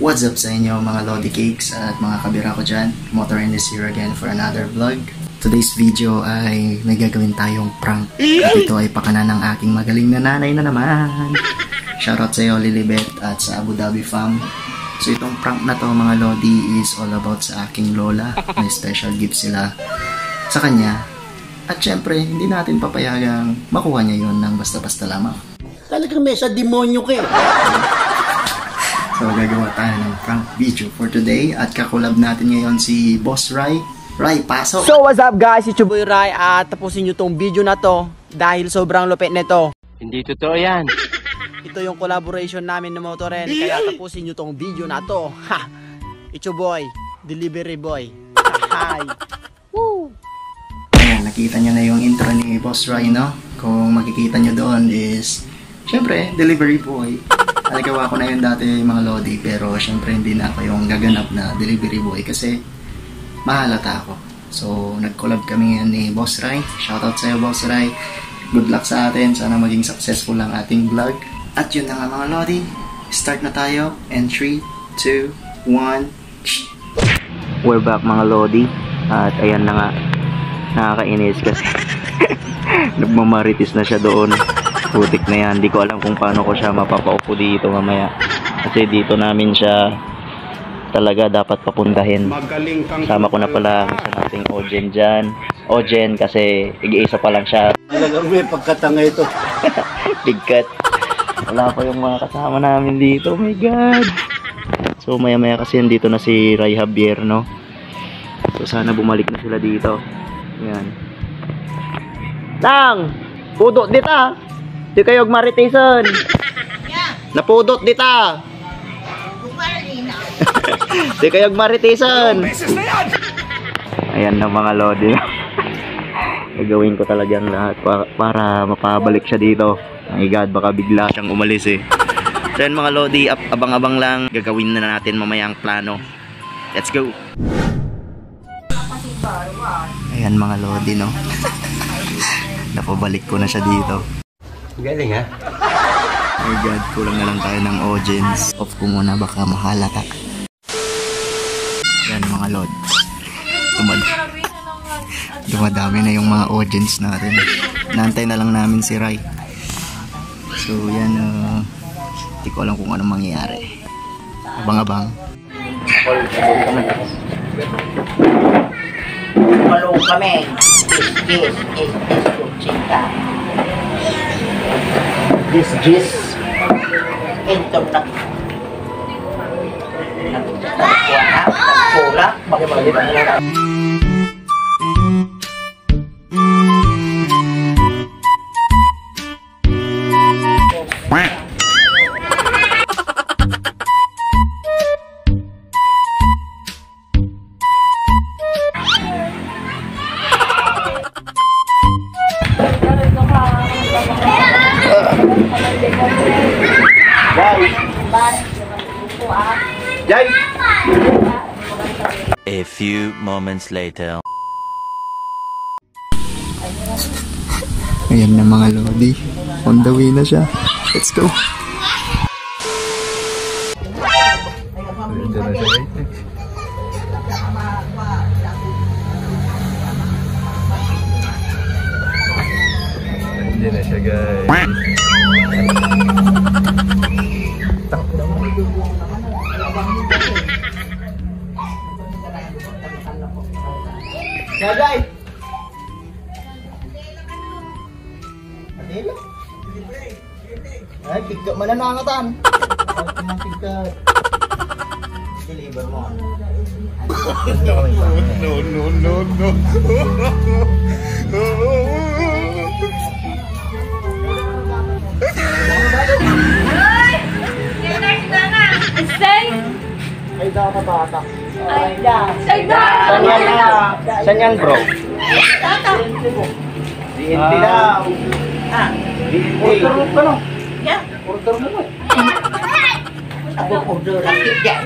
What's up sa inyo mga Lodi Cakes at mga kabira ko dyan? Motorin is here again for another vlog. Today's video ay may gagawin tayong prank. At ito ay pakana ng aking magaling na nanay na naman. Shoutout sa iyo Lilibet at sa Abu Dhabi fam. So itong prank na to mga Lodi is all about sa aking lola. May special gift sila sa kanya. At syempre hindi natin papayagang makuha niya yon ng basta-basta lamang. Talagang may sa demonyo ka eh. So, gagawa tayo ng prank video for today at kakulab natin ngayon si Boss Rai. Rai, pasok! So, what's up guys? It's your boy Rai at tapusin nyo tong video na to dahil sobrang lupit nito. Hindi totoo yan. Ito yung collaboration namin ng Motoren kaya tapusin nyo tong video na to. Ha! It's your boy, Delivery Boy. Hi! Woo! Ayan, nakita nyo na yung intro ni Boss Rai, no? Kung makikita nyo doon is, syempre, Delivery Boy. Nagawa ko na yun dati mga Lodi pero syempre hindi na ako yung gaganap na delivery boy kasi mahalata ako. So nag-collab kami ngayon ni Boss Rai. Shoutout sa iyo Boss Rai. Good luck sa atin. Sana maging successful ang ating vlog. At yun na nga mga Lodi. Start na tayo. And 3, 2, 1. We're back mga Lodi. At ayan na nga. Nakakainis kasi nagmamaritis na siya doon. Putik na yan, hindi ko alam kung paano ko siya mapapaupo dito mamaya kasi dito namin siya talaga dapat papuntahin. Sama ko na pala sa nating Ojen dyan. Ojen kasi ig-isa pa lang siya. Talagang may pagkatanga ito. Bigkat. Wala pa yung mga kasama namin dito, oh my god. So maya maya kasi nandito na si Rai Javier, no? So sana bumalik na sila dito. Yan. Tang! Pudot dita! Di kayo maritisan. Napudot dita. Di kayo maritisan. Ayan na mga Lodi. Gagawin ko talaga ang lahat para mapabalik siya dito. Ang igad baka bigla siyang umalis eh. So yan mga Lodi, abang-abang lang. Gagawin na natin mamaya ang plano. Let's go. Ayan mga Lodi, no. Napabalik ko na siya dito. Galing ha? Oh my god, kulang na lang tayo ng audience. Off ko muna baka mahalata. Yan mga Lord. Dumadami na yung mga audience natin. Naantay na lang namin si Rai. So yan, hindi ko alam kung anong mangyayari. Abang-abang. Malong kami. Yes, chika. This entong nagpula A few moments later. Ayan na mga Lodi. On the way na siya. Let's go. Hindi na siya guys. Gagay! Adil? Ay, pigka mananangatan. Pigka. Deliver mo. No. Ay, dapat bata. Ay, Saan yan bro? DNT daw. DNT. Order mo ka no? Yeah. Order mo mo. Ako order lang. Yeah.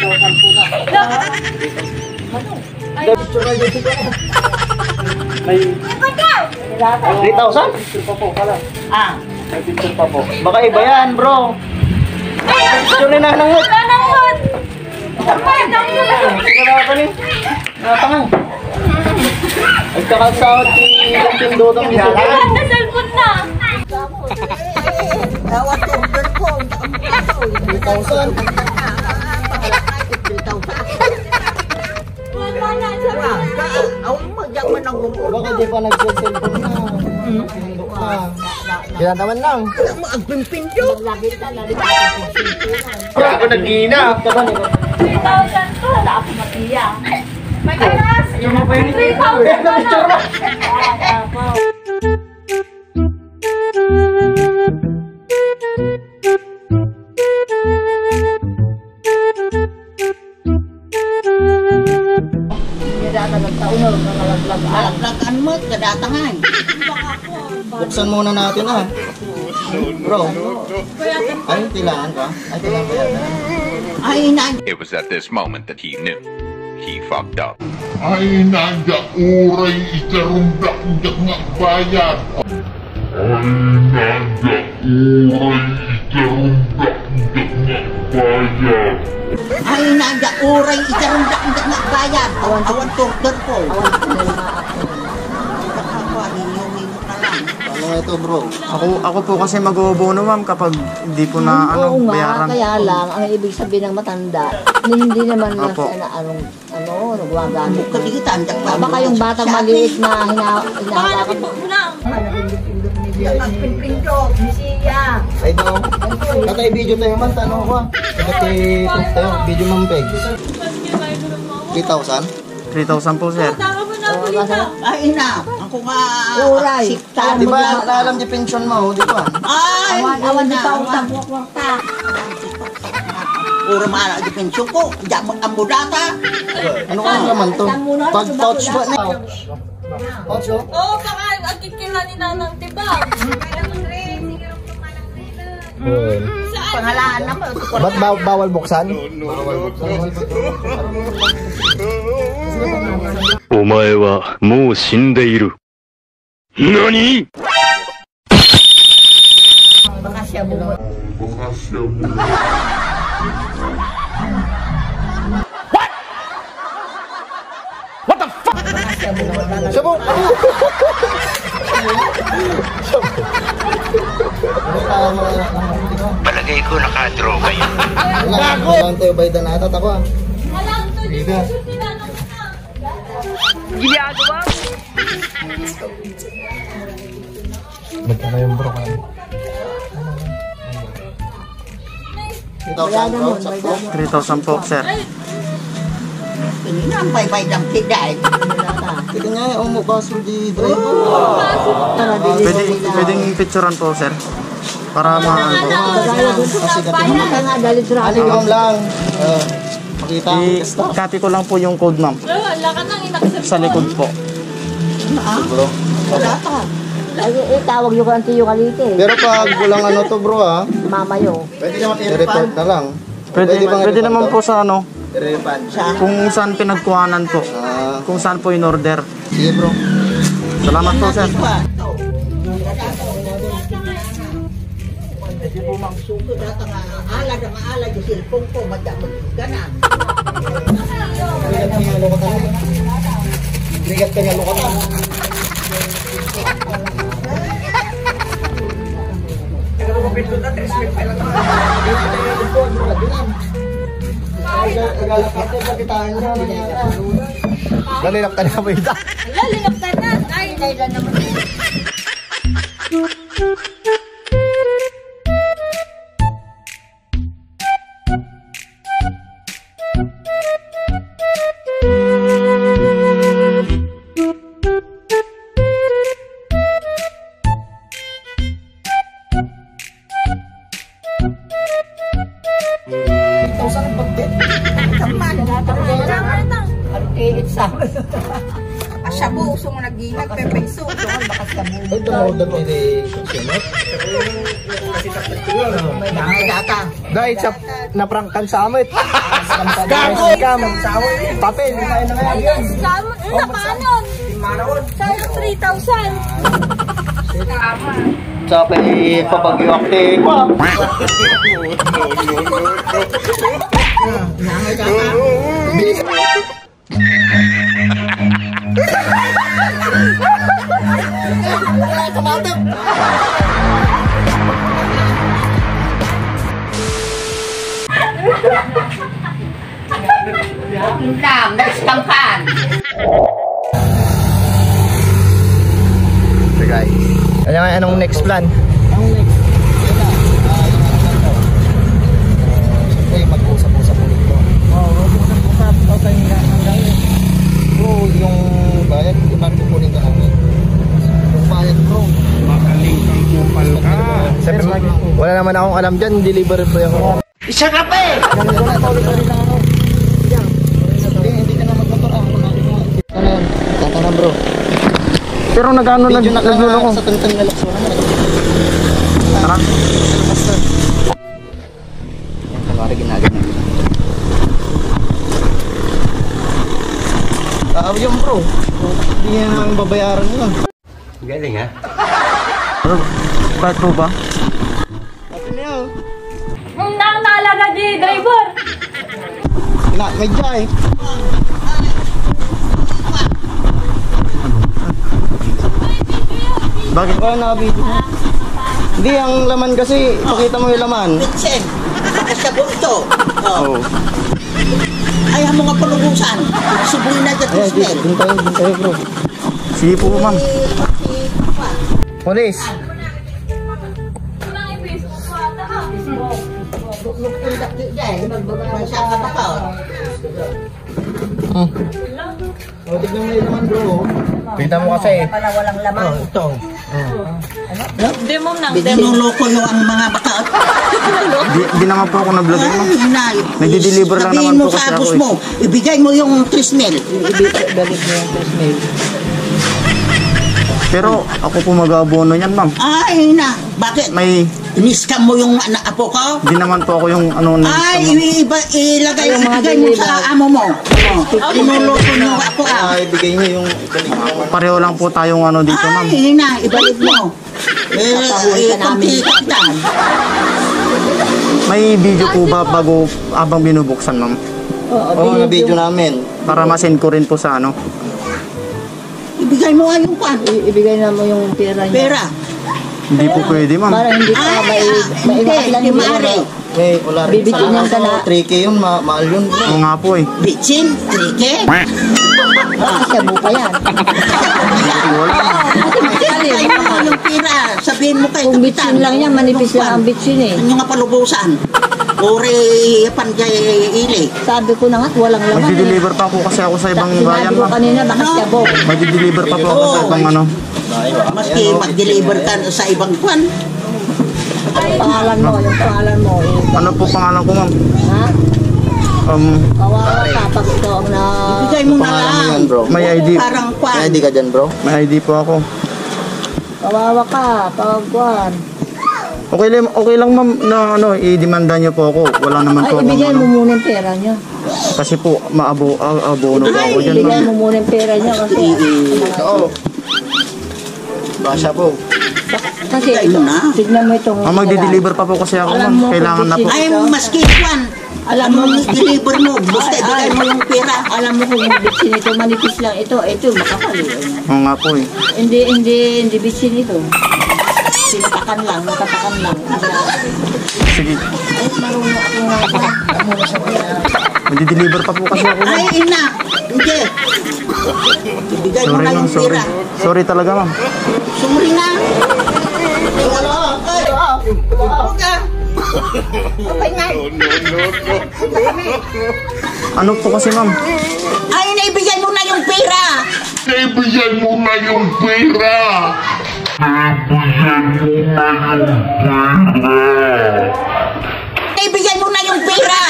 May 3,000? picture pa po pala. May picture pa po. Baka iba yan bro. Picture na nanangot. Magkakasahod si Tindodong Isang. Sa cellphone na. Tawag ko, ko. 3,000. Wala na. Sabi na. Awang magyaman ang gumo. Baka di pa nag-cellphone na. Tindok na. Kailan naman lang. Ang pimpinto. Ako nag-ina. 3,000 to. Wala ako matiya. May karas. 3,000 to na. Malaglagan mo, kadatangan. Buksan muna natin ah. Bro, ay tilaan ka? Ay tilaan ba yata? Ay, It was at this moment that he knew he fucked up. Ay nanda uray ikarumdak nga bayad. Ay nanda uray ikarumdak nga bayad. ay, nanda uray, ikarundak na bayad. Awan torter ko. Nakakuha, ninyo na lang. Ano nga ito bro? Ako po kasi mag-uubono ma'am kapag hindi po na Oo nga, bayaran. kaya lang, ang ibig sabihin ng matanda, hindi naman na Opo. nagwagamit. Kaligitan, Baka yung batang maliit na hinahawakan mo. Ay daw. Katay video tayo man, tanong ko ah. Katay tayo, video ma'am Peg. 3,000? 3,000 po sir. Ay, na. Ako nga. Uray. Sikta. Di ba alam di pension mo, di ba? Ay, Awan di pa utang buwak-wakta. Puro maala di pensyon ko. Diyan ang budata. Ano ka naman to? Pag pouch ba na? Pouch oh? Oo, baka agkikilanin na ng tibag. Pangalaan naman. Ba't bawal buksan? お前はもう死んでいる。何 Sabong! Palagay ko nakadroga yun. Wala tayo by the natat ako ah. Alam to, di Biga. ko tinanong na. Magkano yung bro ka? 3,000 bro? Sakto? 3,000 po sir. Ini na ang bay-bay ng tigay. Pwede nga yung umubaso di driver. Pwedeng picturean po sir. Para maano po. Kasi aligam lang. Makita ang testa. Copy ko lang po yung code ma'am. Wala ka nang inaccept. Sa likod po. Bro. Budata. Tawag yung kanti yung kalite. Pero pag walang ano to bro ah. Mamayo. Pwede naman i-report na lang. Pwede naman po sa ano. Kung saan pinagkuhanan po. Kung saan po in order. Sige bro. Salamat po sir. Hindi po mangsuko data nga ala na maala yung silpong ko madamag ganan. Bigat ka nga lokatan. Lalilap ka na ba ita? Lalingap ka na. Ay, nailan naman. Asyabo, uso mo nag-inag, pepeso. Doon, bakas kami. Ito mo daw hindi consumer? May data. Dahil sa naprangkan sa amit. Scam! Papel! Kain na kaya yan. Scam? Nakanon. Sa'yo 3,000. Sa papag-iwakte ko. Nangay data. Nam, na-scam ka. So guys, anong next plan? Siyempre, mag-usap-usap ulit ko. Mag-usap-usap. Okay nga, hanggang bro, yung bayad, iman kukunin ka namin. Yung bayad bro, makalingkang kupal ka. Sabi mo, wala naman akong alam dyan, deliver ba yung ako? Isa ka pa eh! Hindi ka na magmotor ako. Ano yan? Tata na bro. Pero nag-ano naglulo ko. Sa talitang nalakso na. Tara. Yan, kamari ginaganyan. Yun bro. Hindi yan namin babayaran yun. Galing ha? Ano? Bakit po ba? Ano yun? Nang naalaga di driver. Medya eh. Bakit? Oo, nakabidyo. Hindi, ang laman kasi, pakita mo yung laman. Vincent, bakit sa ito? Oo. Ayaw mo nga palubusan. Subuhin na dyan, Ayan, Tisnel. dun tayo bro. Sige po ma'am. Police. Saan ka pa ka? O, tignan mo yung laman bro. Kita mo kasi. Pala walang laman. Ito. Binuloko yung ang mga baka. Di naman po ako nag-vlog ma'am. Nagdi-deliver lang naman po kasi ako Sabihin mo sa mo, ibigay mo yung Tisnel. Balik mo yung Tisnel. Pero ako po mag-abono yan ma'am. Ay, na. Bakit? May, Iniskam mo yung anak apo ko? di naman po ako yung ano na. Ay, ilagay mo sa amo mo. Inuloko yung apo ka. Ay, bigay niyo yung... Pareho lang po tayong ano dito ma'am. Ay, na. Ibalik mo. Kumpitan. May video po ba bago abang binubuksan ma'am? Oo, na video namin. Para ma-send ko rin po sa ano. Ibigay mo nga yung pan. Ibigay na mo yung pera niya. Pera. Hindi po pwede ma'am. Para hindi ka maiwasan lang yung Mari. May wala rin. Bibigyan ka na. 3K yun, mahal yun. Oo nga po eh. Bitsin, trike. Kasi buka yan. Ibigay mo yung pera. Sabihin mo kay Kung bitsin lang yan, manipis lang ang bitsin eh. Ano nga palubusan? Ore, panjay ili. Sabi ko na nga, walang laman eh. Magdi-deliver pa po kasi ako sa ibang bayan Sinabi ko ma'am. kanina, bakit kabok? Magdi-deliver pa po ako sa ibang ano. Maski mag-deliver ka sa ibang kwan. Pangalan mo, yung pangalan mo. Ano po pangalan ko ma'am? Ha? Kawawa ka pag ito ang na... Ibigay mo na Pangalan mo lang. yan bro. May ID. Parang kwan. May ID ka dyan bro? May ID po ako. Kawawa ka, pagkuhan. Okay lang ma'am na ano, i-demanda niyo po ako. Wala naman po Ay, akong ibigay mo ano. muna yung pera niya. Kasi po maabono po ako dyan Ibigay ma'am. mo muna yung pera niya kasi... Oo. Basya po. Kasi Ibigay mo na. tignan mo itong... Magdi-deliver pa po kasi ako Alam ma'am. mo, Kailangan na po. Ay, maski kwan. Alam mo, deliver mo. Basta ibigay mo yung pera. Alam mo kung bitsin ito, manipis lang ito. Ito, makapal eh. Oo nga po eh. Hindi bitsin ito. Sinatakan lang, nakatakan lang. Sige. Ay, marunong ako nga. Magdi-deliver pa po kasi ako ma'am. Ay, ina. Hindi. Ibigay mo Sorry na ma'am, yung sorry. pera. Sorry talaga ma'am. Sumuli na. Ay, huwag ka. Okay nga. Ano po kasi ma'am? Ay, naibigay mo na yung pera. Naibigay mo na yung pera! Naibigay mo na yung pera.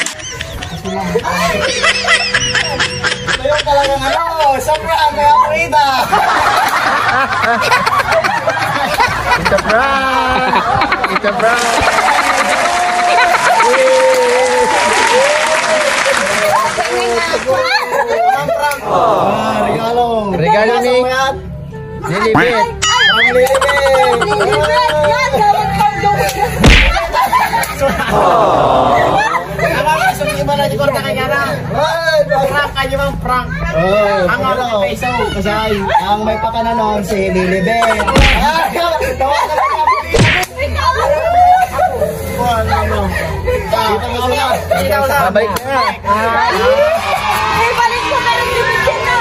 Kayo talagang ano, sobra may amoida. It's a prank! It's a prank! Regalo. Regalo ni Lilibet. Ang Lilibet. Iba na ko na kanya na. Prank kayo bang prank. Ang ano peso kasi ang may pakananon si Lilibet. Tawa ka na. Dito mo muna. Babalik ka na. Balik ko meron si Richard na.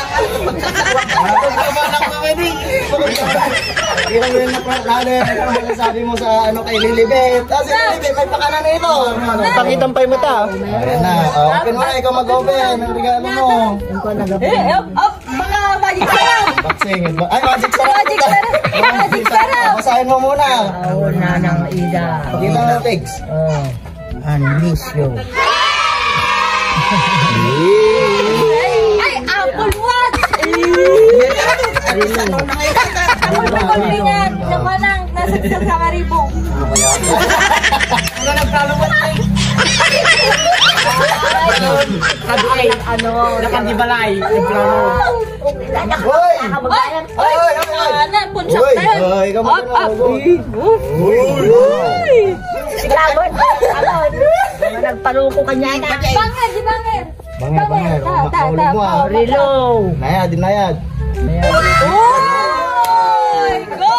Ilang yun na prank natin. Ano sabi mo sa ano kay Lilibet? Si Lilibet, may pakanan na ito. Pakitampay mo ta. Ayan na. Open mo na, ikaw mag-open. Ang regalo mo. Mga magic sarap. Boxing. Ay, magic sarap. Magic sarap. Basahin mo muna. Una ng ida. Pakita mo na, Tigs. Anisyo. Ay, Apple Watch. Ako na paglingan. Naman ang nasagsak sa karibong. Ano nagplano mo? Nakandibalay. Hoy! Punsak na yun. Hoy! Ikaw mo na. Nagpaluko kanya na. Bangir, di bangir. Bangir. Mahulog mo ah. Rilo. Nayad, dinayad. Oy! Go!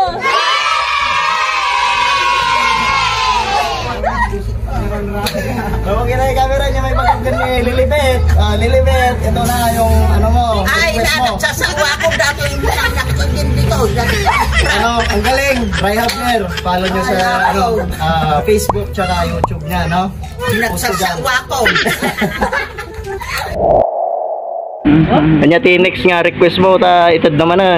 Huwag yun na yung camera niya, may pagkagan ni Lilibet. Lilibet, ito na yung ano mo. Ay, nagsasawa ko dati yung nakakot din dito. Ano, ang galing. Try Hapner. Follow nyo sa Facebook tsaka YouTube niya, no? Nagsasawa ko. Kanya Tinex nga request mo ta itad namanan.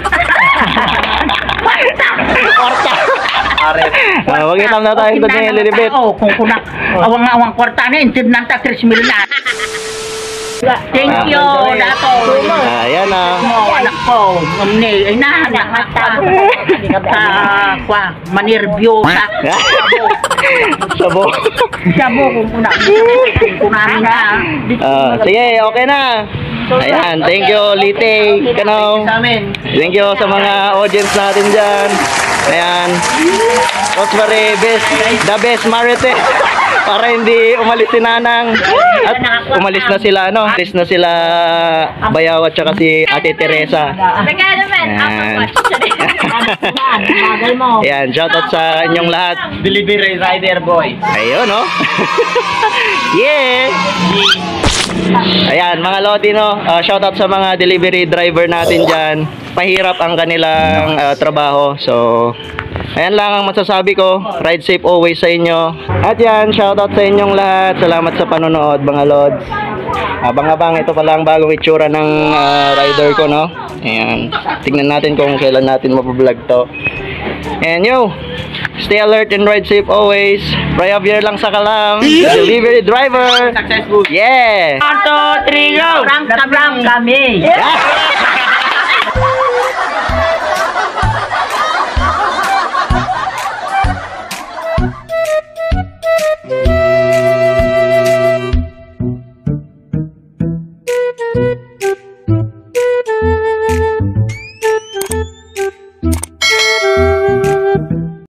Korta. Wag itam na tayo itad ni Lilibet. Kung kuna awang kwarta na intid nanta 3 million na. Thank you, Dato. Ayan na. Anak ko, umni, ay nahanak mata. Kwa, manirview sa Sabo. Sabo kung kunamin na. Sige, okay na. Ayan, thank you Lite. Thank you sa mga audience natin dyan. Ayan. Rosemary, the best Marite. Para hindi umalis si Nanang. At umalis na sila, no? Umalis na sila Bayaw at saka si Ate Teresa. Teka naman, Apple Watch. Ayan, shoutout sa inyong lahat. Delivery rider boy. Ayun, no? Yeah! Ayan, mga Lodi, no? Shoutout sa mga delivery driver natin dyan. Pahirap ang kanilang trabaho. So, ayan lang ang masasabi ko. Ride safe always sa inyo. At yan, shoutout sa inyong lahat. Salamat sa panonood, mga Lods. Abang-abang, ito pala ang bagong itsura ng rider ko, no? Ayan. Tingnan natin kung kailan natin mapablog to. And yo, stay alert and ride safe always. Fry Javier lang sa Kalam. Delivery driver. Successful. Yeah! 1, 2, 3, go! Rank kami.